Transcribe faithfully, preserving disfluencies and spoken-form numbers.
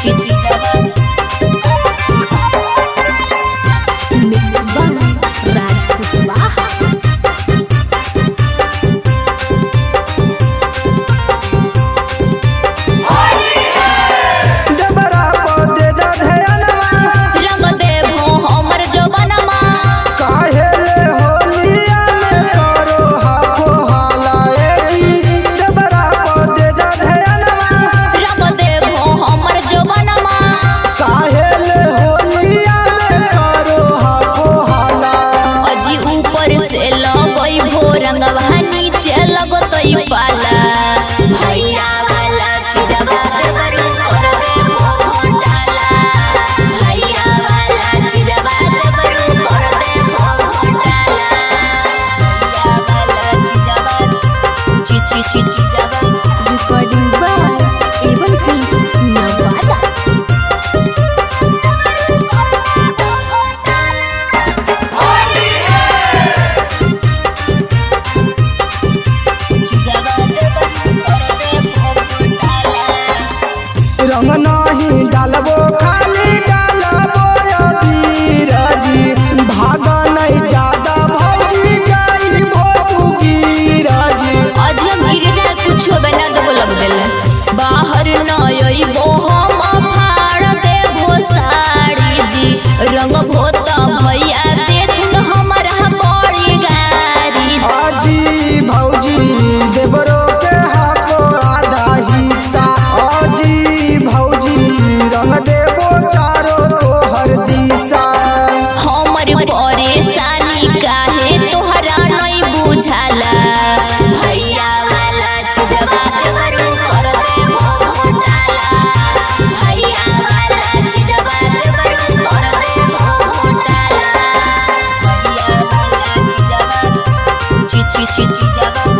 Mix by Raj Kuswaha। Recording by Evan Prince, Nevada। रंग नहीं डालबो खाली डालबो अबीर जी, भाग नहीं ज्यादा भौजी जाई भोगी राजी। आज हम गिर जाए कुछ बना देबो लगबेल बाहर न अइबो हम फाड़ देबो साड़ी जी, रंग भोत भैया देखन हमरा बड़ी गाड़ी। आजी भौजी देबरो के हाको आधा हिस्सा, आजी भौजी रंग देबो चारो तोहर दिशा। हमर परेशानी काहे तोहरा नहीं बुझाला, भैया वाला चीजवा देबरू कर देबो घोटाला, भैया वाला चीजवा देबरू कर देबो घोटाला, भैया वाला चीजवा ची ची ची चीजवा